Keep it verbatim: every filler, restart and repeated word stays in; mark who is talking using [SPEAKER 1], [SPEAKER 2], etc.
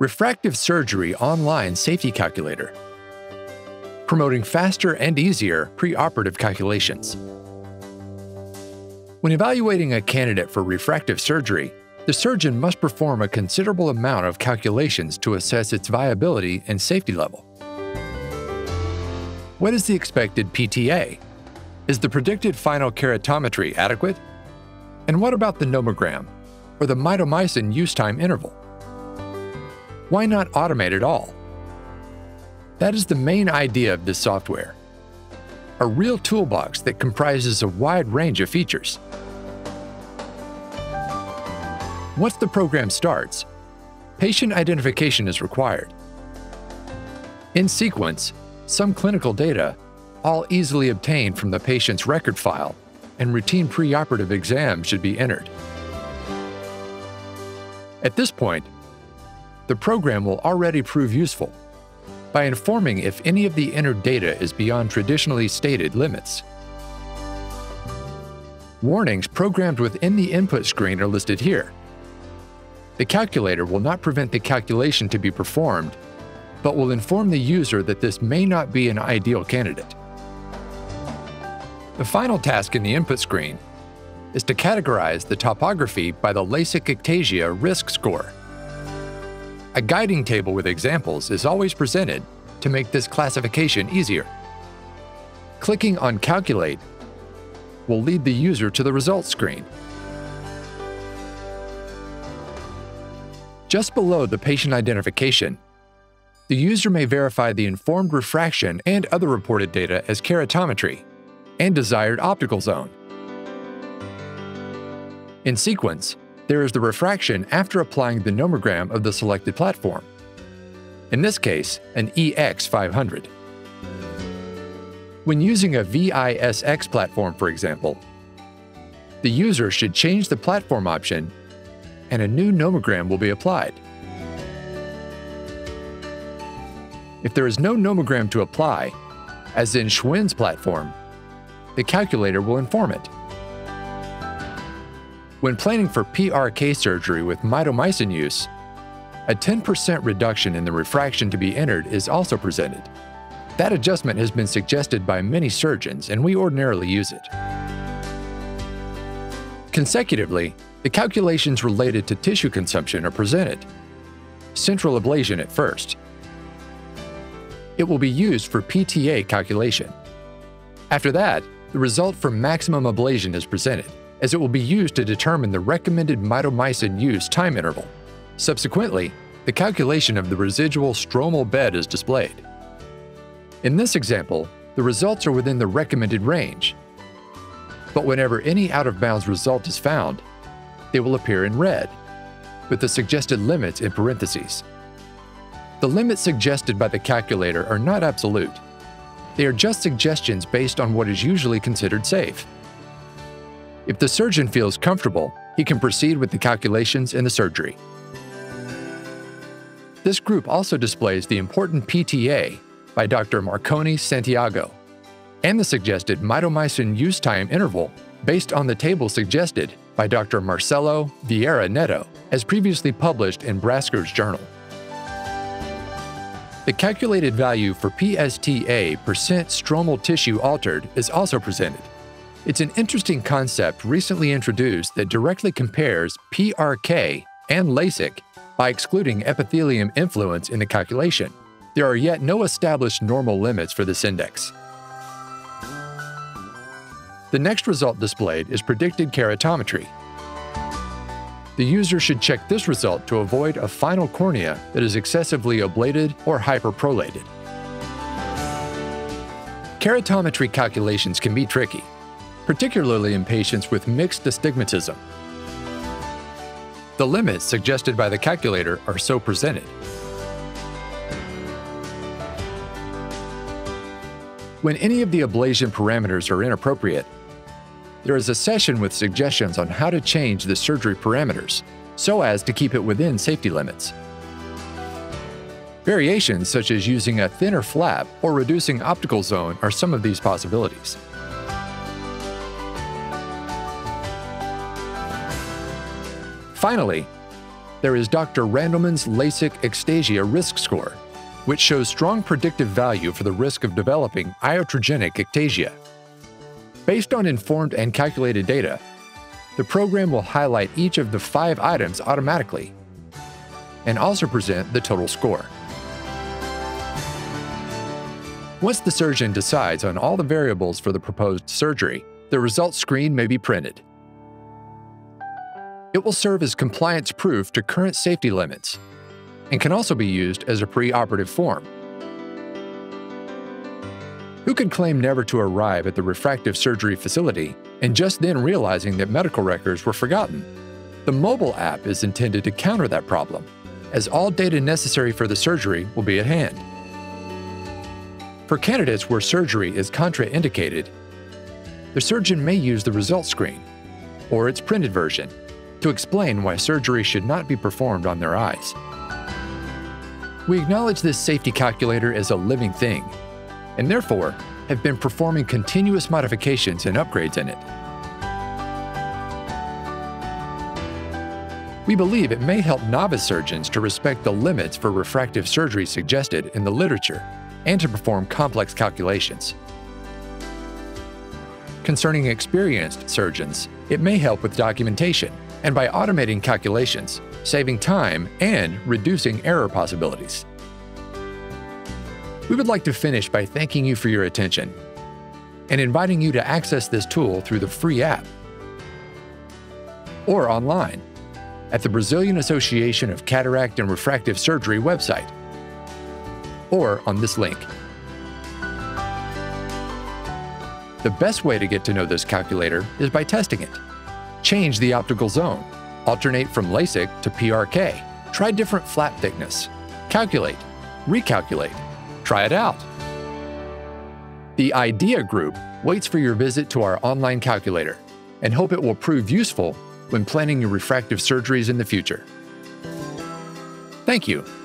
[SPEAKER 1] Refractive Surgery Online Safety Calculator, promoting faster and easier preoperative calculations. When evaluating a candidate for refractive surgery, the surgeon must perform a considerable amount of calculations to assess its viability and safety level. What is the expected P T A? Is the predicted final keratometry adequate? And what about the nomogram, or the mitomycin use time interval? Why not automate it all? That is the main idea of this software. A real toolbox that comprises a wide range of features. Once the program starts, patient identification is required. In sequence, some clinical data, all easily obtained from the patient's record file, and routine preoperative exams should be entered. At this point, the program will already prove useful by informing if any of the entered data is beyond traditionally stated limits. Warnings programmed within the input screen are listed here. The calculator will not prevent the calculation to be performed, but will inform the user that this may not be an ideal candidate. The final task in the input screen is to categorize the topography by the Lasik Ectasia Risk Score. A guiding table with examples is always presented to make this classification easier. Clicking on Calculate will lead the user to the results screen. Just below the patient identification, the user may verify the informed refraction and other reported data as keratometry and desired optical zone. In sequence, there is the refraction after applying the nomogram of the selected platform. In this case, an E X five hundred. When using a V I S X platform, for example, the user should change the platform option and a new nomogram will be applied. If there is no nomogram to apply, as in Schwinn's platform, the calculator will inform it. When planning for P R K surgery with mitomycin use, a ten percent reduction in the refraction to be entered is also presented. That adjustment has been suggested by many surgeons, and we ordinarily use it. Consecutively, the calculations related to tissue consumption are presented. Central ablation at first. It will be used for P T A calculation. After that, the result for maximum ablation is presented, as it will be used to determine the recommended mitomycin use time interval. Subsequently, the calculation of the residual stromal bed is displayed. In this example, the results are within the recommended range. But whenever any out-of-bounds result is found, they will appear in red, with the suggested limits in parentheses. The limits suggested by the calculator are not absolute. They are just suggestions based on what is usually considered safe. If the surgeon feels comfortable, he can proceed with the calculations in the surgery. This group also displays the important P T A by Doctor Marconi Santiago and the suggested mitomycin use time interval based on the table suggested by Doctor Marcelo Vieira Neto, as previously published in Brasker's journal. The calculated value for P S T A percent stromal tissue altered is also presented. It's an interesting concept recently introduced that directly compares P R K and LASIK by excluding epithelium influence in the calculation. There are yet no established normal limits for this index. The next result displayed is predicted keratometry. The user should check this result to avoid a final cornea that is excessively ablated or hyperprolated. Keratometry calculations can be tricky, particularly in patients with mixed astigmatism. The limits suggested by the calculator are so presented. When any of the ablation parameters are inappropriate, there is a session with suggestions on how to change the surgery parameters so as to keep it within safety limits. Variations such as using a thinner flap or reducing optical zone are some of these possibilities. Finally, there is Doctor Randleman's Lasik Ectasia Risk Score, which shows strong predictive value for the risk of developing iatrogenic ectasia. Based on informed and calculated data, the program will highlight each of the five items automatically and also present the total score. Once the surgeon decides on all the variables for the proposed surgery, the results screen may be printed. It will serve as compliance proof to current safety limits and can also be used as a pre-operative form. Who could claim never to arrive at the refractive surgery facility and just then realizing that medical records were forgotten? The mobile app is intended to counter that problem, as all data necessary for the surgery will be at hand. For candidates where surgery is contraindicated, the surgeon may use the results screen, or its printed version, to explain why surgery should not be performed on their eyes. We acknowledge this safety calculator as a living thing, and therefore have been performing continuous modifications and upgrades in it. We believe it may help novice surgeons to respect the limits for refractive surgery suggested in the literature and to perform complex calculations. Concerning experienced surgeons, it may help with documentation and by automating calculations, saving time and reducing error possibilities. We would like to finish by thanking you for your attention and inviting you to access this tool through the free app or online at the Brazilian Association of Cataract and Refractive Surgery website or on this link. The best way to get to know this calculator is by testing it. Change the optical zone, alternate from LASIK to P R K, try different flap thickness, calculate, recalculate, try it out. The Eyedea group waits for your visit to our online calculator and hope it will prove useful when planning your refractive surgeries in the future. Thank you.